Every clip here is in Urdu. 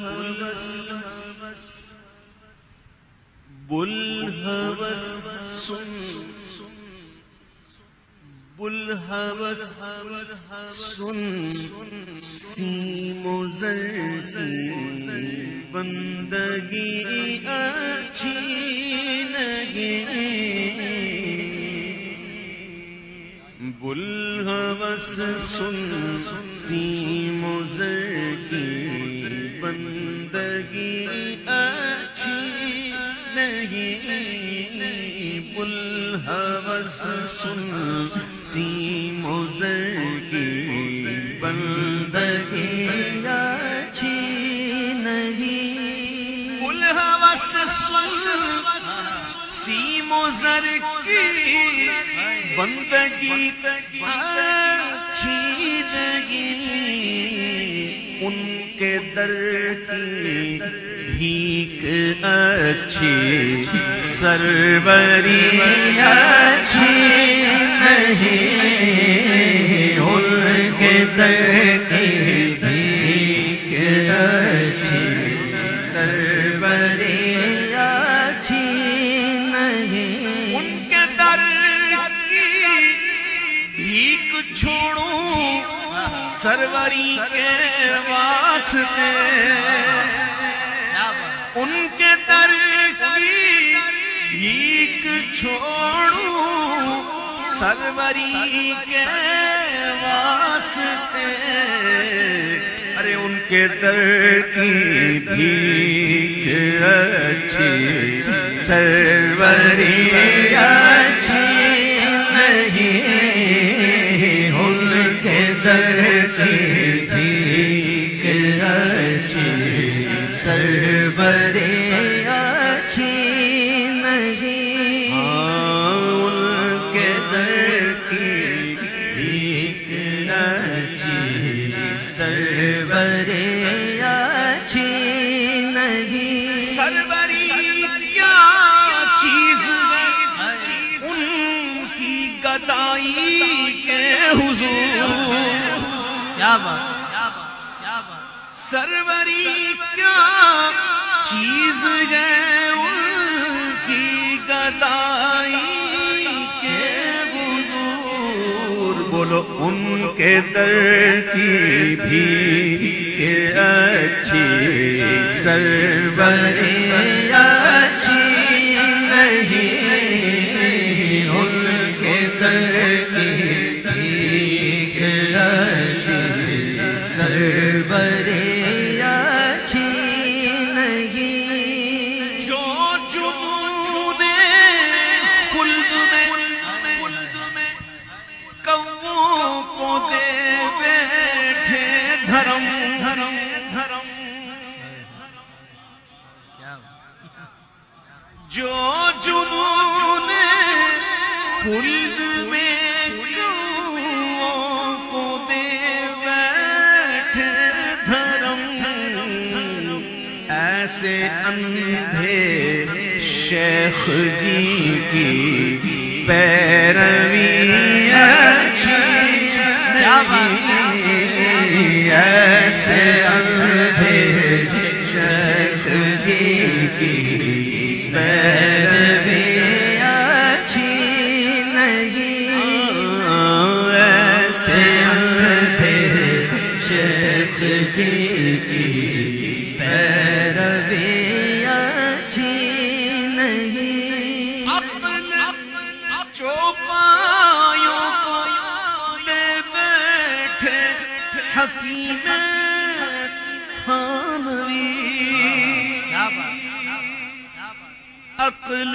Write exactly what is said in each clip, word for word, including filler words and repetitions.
بلہوس سن بلہوس سن سیم و زر کی بندگی اچھی نہیں بلہوس سن سیم و زر کی بندگی اچھی نہیں بلہوس سن سیم و زر کی بندگی اچھی نہیں بلہوس سن سیم و زر کی بندگی اچھی نہیں ان کے در کی بھیک اچھی سروری اچھی نہیں ان کے در کی بھیک اچھی سروری اچھی نہیں ان کے در کی بھیک چھوڑوں سروری کے واسطے ان کے در کی بھیک چھوڑوں سروری کے واسطے ارے ان کے در کی بھیک اچھی سروری اچھی نہیں ان کے در کی بھیک اچھی سروری اچھی نہیں ان کے در کی بھیک اچھی سروری اچھی نہیں سروری کیا چیز ان کی گدائی کے حضور کیا بات سروری کیا چیز ہے ان کی گدائی کے حضور بولو ان کے در کی بھیک اچھی سروری اچھی نہیں ان کے در کی بھیک اچھی سروری جو جنون خلد میں کوؤں کو دے بیٹھے دھرم ایسے اندھے شیخ جی کی پیروی اچھی نہیں ایسے اندھے شیخ جی کی پیروی اچھی نہیں ایسے اندھے شیخ جی کی پیروی اچھی نہیں عقل چوپایوں کو دے بیٹھے حکیم تھانوی عقل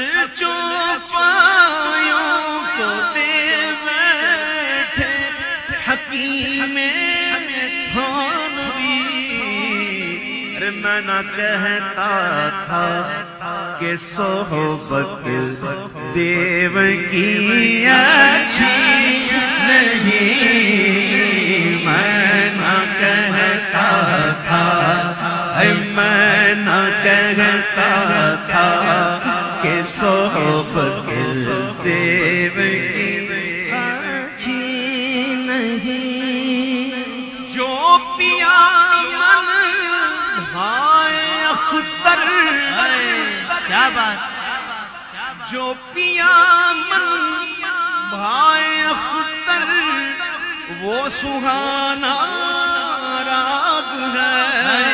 چوپایوں کو دے بیٹھے حکیم تھانوی ارے میں نہ کہتا تھا کہ صحبت دیو کی اچھی نہیں میں نہ کہتا تھا میں نہ کہتا تھا کہ صحبت دیو کی اچھی نہیں جو پیا من بھائی جو پیا من بھائے اختر وہ سہانا راگ ہے.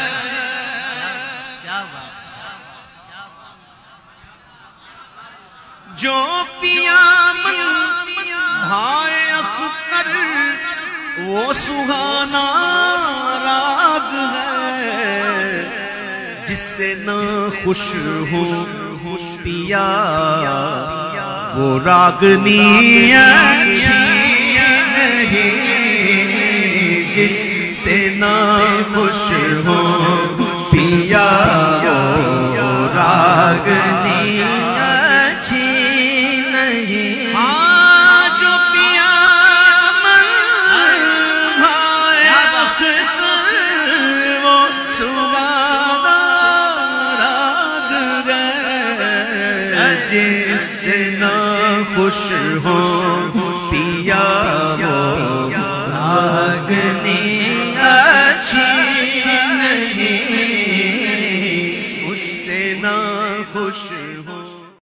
جو پیا من بھائے اختر وہ سہانا راگ ہے. جس سے نہ خوش ہو پیا وہ راگنی اچھی نہیں. جس سے نہ خوش ہو پیا وہ راگنی اچھی نہیں. ہاں جو پیا من بھائے اختر وہ سہانا راگ ہے. جس سے نہ خوش ہو پیا وہ راگنی